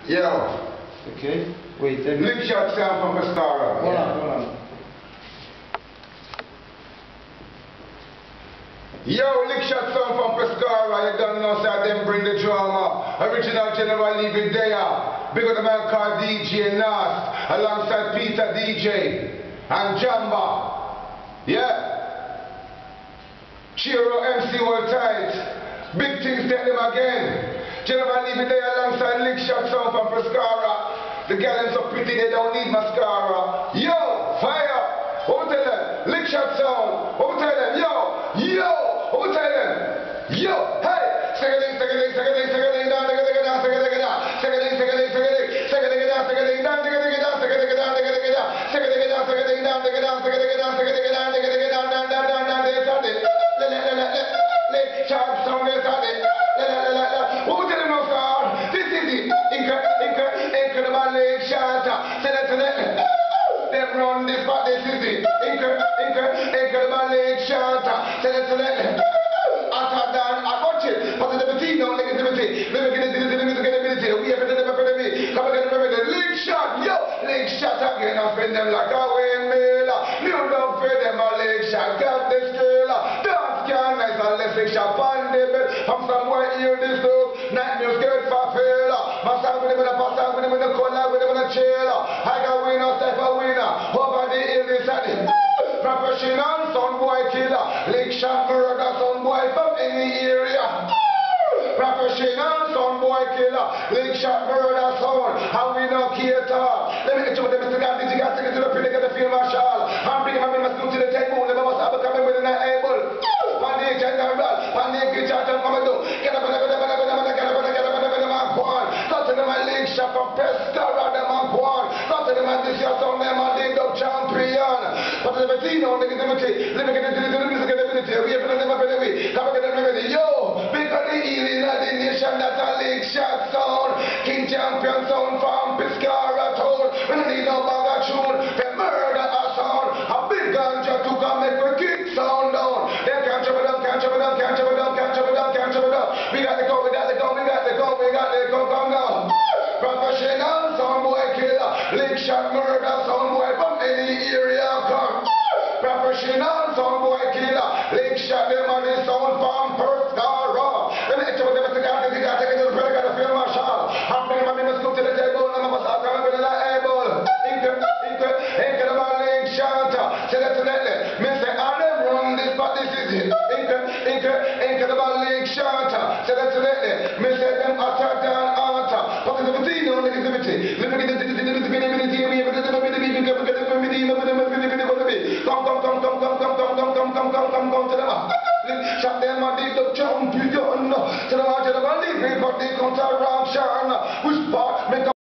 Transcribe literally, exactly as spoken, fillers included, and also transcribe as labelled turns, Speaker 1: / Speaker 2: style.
Speaker 1: Yo.
Speaker 2: Okay. Wait, then.
Speaker 1: Lick shot sound from Pescara.
Speaker 2: Hold on, hold on.
Speaker 1: Yo, lick shot sound from Pescara. You don't know, sir, them bring the drama. Original General leave it there. Big up the man called D J Nas, alongside Peter D J and Jamba. Yeah. Chiro M C all tight. Big things take them again. General leave it there alongside lick shot sound from Pescara. The girls so pretty they don't need mascara. Yo, fire! Who tell them? Lick shot sound. Who tell them? Yo, yo. Who tell them? Yo, hey! Seconding, seconding, seconding, seconding, down, seconding, down, seconding, down, seconding, seconding, seconding, seconding, down, seconding, down, seconding, down, seconding, down, seconding, down, seconding, down, seconding, down, seconding, down, seconding, down, seconding, down, seconding, down, down, down, down, down, they started. Let, let, let, let, let, charge sound, they started. Let, let, let, let, who tell them no sound? This is it. Incredible, incredible lick shot. Say that to them. Them run this, but this is it. Incredible, incredible lick shot. Say that to them. After that, I watch it. Positivity, no negativity. Never get it, never get it. We have never been me. Come again, remember the lick shot. Yo, lick shot again. I spend them like a windmill. You don't pay them a lick shot. Got the skill. Dance can nice and let's lick shot on the bed. From somewhere here this look. Night music good for fail. My song with them in a pass out with them in a corner with them in a chill. I got winner, step a winner. Over the hill this at it. Professional son boy killer. Lick shot murder son boy from any area. Professional son boy killer. Lick shot murder son. How we no cater. Let me get you with the Mister God. Did you guys take it to the pretty get the field marshal? I'm bringing my members to the table. Never must have a coming with an able. Panic general. Panic general. Come and do. Get up and get up and get up and get up and get up and get up and go on. Not to them a lick shot from Pescara. Them and go on. Not to them a this year song. Them and dig up champion. But the Latino negativity. Let me get into the music ability. We have never been away. Come and get it. Yo. Because the healing of the nation that a lick shot sound. King champion sound from Pescara town. We don't need no bag of tune. They murder a sound. A big ganja to come make we kick sound down. They can't chop it down, can't chop it down, can't chop it down, can't chop it down, can't chop it down. We got the go, we got the go, we got the go, we got the go, come down. Professional sound boy killer. Lick shot murder sound boy from any area come. Professional sound boy killer. Lick shot them on the sound from Pescara. Let me get you with the Mister God, the God, take it to the pretty got the field marshal. I'm bringing my members to the table, and I'm a start coming with the able. Inca, Inca, Inca, the man lick shot. Say that to that, me say, I never run this, but this is it. Inca, Inca, Inca, the man lick shot. Say that to that, me say them utter down utter. Positivity, no negativity. Let me get the negativity, we have the negativity, we have the negativity, we have the negativity. Come, come, come, come, come, come, come, come, come, come, come, come, come to them. Shot them on the champion. To the margin of the body, but they come to Ramshan.